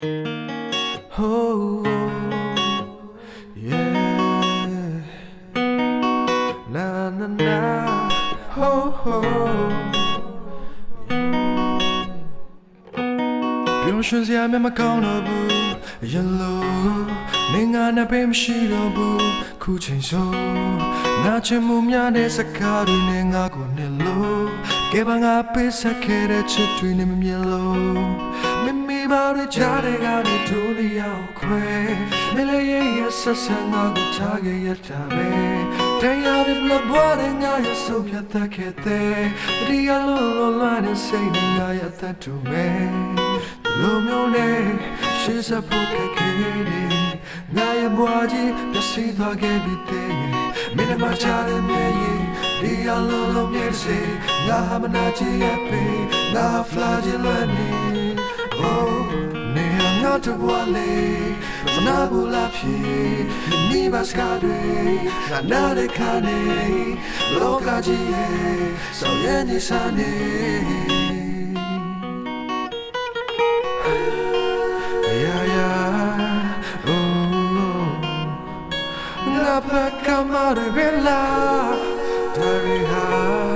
Oh, yeah. Na na na. Oh. 表现下面嘛讲了不，一路你爱那边မရှိတော့ဘူးခုချိန်ဆိုနာချင်မှုများတဲ့စကားတွေနဲ့ငါကိုနေလို့ကဲပါငါပေးဆက်ခဲ့တဲ့ချစ်တွေနဲ့မမြင်လို့မမေပါရကြတဲ့ကနေဒူလျောက်ခွဲမလေးရဲ့ဆက်ဆံငါကိုထားခဲ့ရတာပဲတရားတွေဘလဘွားတဲ့ငါရဲ့ဆုပ်ဖြတ်တတ်ခဲ့တဲ့ဒီအလိုလိုလွမ်းတဲ့စိတ်နဲ့ငါရဲ့အသက်တူမဲ့လိုမျိုးနဲ့ရှေ့ဆက်ဖို့ခက်ခဲတယ်ငါရဲ့ဘွားကြီးပျက်စီးသွားခဲ့ပြီတဲ့မင်းမချတဲ့မြေကြီးဒီအလိုလိုမြဲစေငါမနာချင်ရဲ့ပေငါဖလာချင်လွမ်းနေ Oh နေငါတို့ဘွားလေးမနာဘူးလားဖြစ်မိဘစကားတွေငါနာတဲ့ခါနေလောကကြီးရဲ့ဆောင်ရည်နေစားနေKamare bella, Dariha,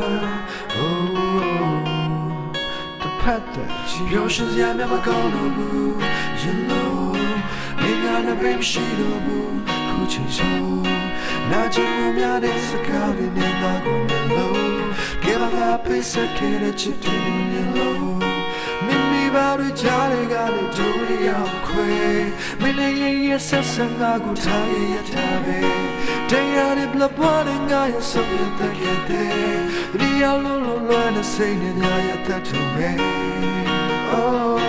the pattern. She oceans yam yamagono boo, yellow, Ningana baby shido boo, Kuchin so, Najimumia is a cloud in Nagono, give a happy second at chitin yellow. Mimi bari jolly got it to the outquay, Millie yes, and I go tie it tabe. They are the blood boiling, I am so that get there. The alone and the saying, I am that to me. Oh,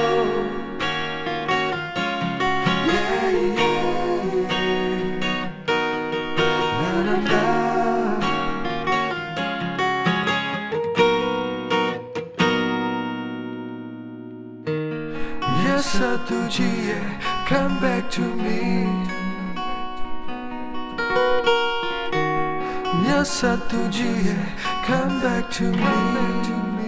yeah, na na na. Yes, I do, come back to me. Yes, I do, come back to me.